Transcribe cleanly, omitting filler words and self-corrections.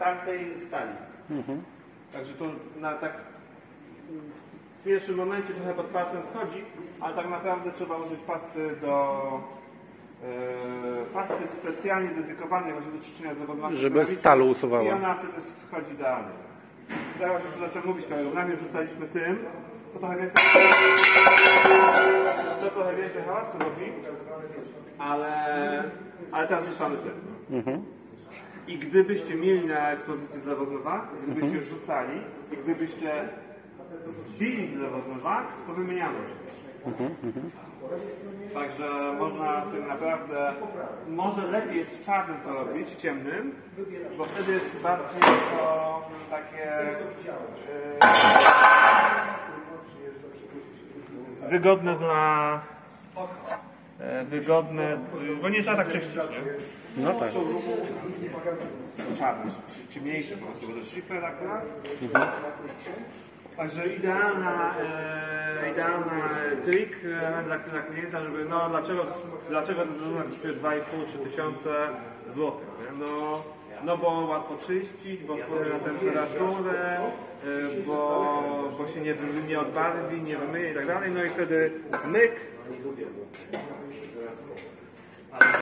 startej stali. Także to tak w pierwszym momencie trochę pod palcem schodzi, ale tak naprawdę trzeba użyć pasty specjalnie dedykowanej właśnie do czyszczenia z lewoglasu, żeby stalu usuwała. I ona wtedy schodzi idealnie. Teraz już zacząłem mówić, kolegów, rzucaliśmy tym, to trochę więcej hałasu robi, ale teraz rzucamy tym. I gdybyście mieli na ekspozycji z lewozmywak, gdybyście rzucali i gdybyście zbili z lewozmywak, to wymieniamy oczywiście. Także można w tym naprawdę, może lepiej jest w czarnym to robić, w ciemnym, bo wtedy jest bardziej to takie wygodne bo nie trzeba tak czyścić, nie? No tak. Czarny, ciemniejszy po prostu, bo to jest szyfer akurat. Także idealna trik dla klienta, żeby dlaczego to zaczyna kosztuje 2,5–3 tysiące złotych. No bo łatwo czyścić, bo wpłynie na temperaturę, bo się nie odbarwi, nie wymyje i tak dalej. No i wtedy myk.